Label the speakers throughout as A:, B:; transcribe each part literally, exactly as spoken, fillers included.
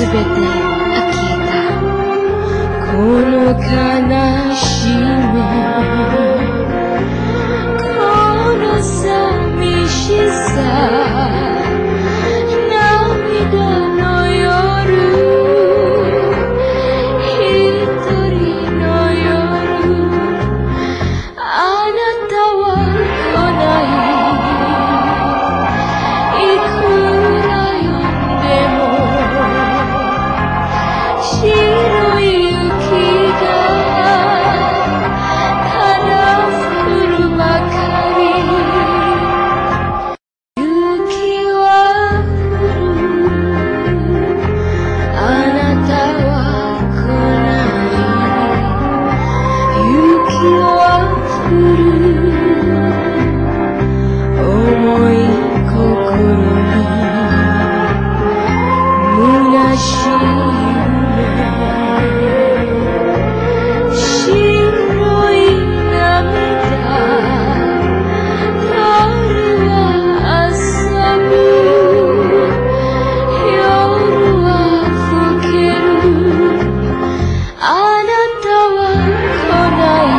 A: べて飽きたこの悲しみこの寂しさ涙の夜一人の夜あなたは来ないいくら呼んでも白い雪がただ降るばかり雪は降るあなたは来ない雪は降る重い心に虚しい白い涙夜は遊ぶ夜は更けるあなたは来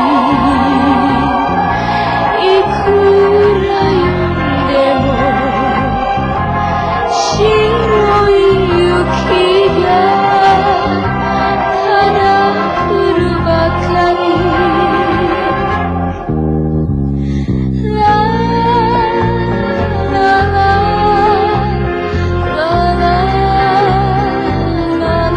A: ないいくら呼んでも白い雪がただ降るばかりララララララ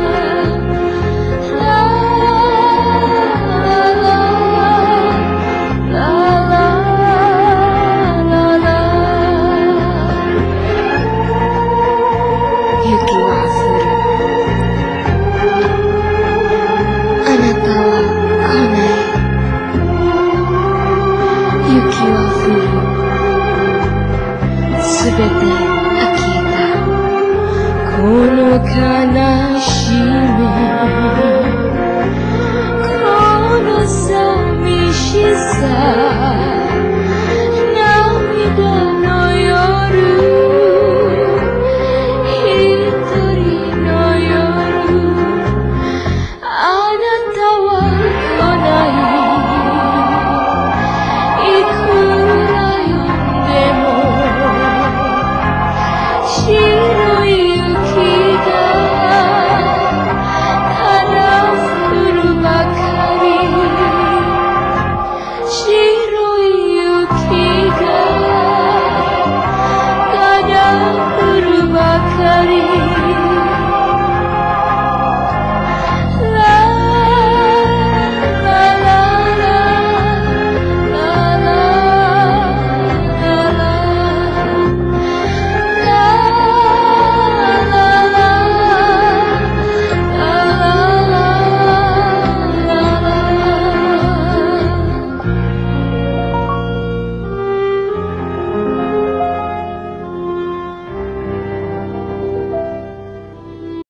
A: 雪は降るあなたは来ない雪は降るすべて飽きたこの悲しみこの寂しさ涙の夜一人の夜あなたは来ないいくら呼んでも白い雪がただ降るばかり白い雪がただ降るばかり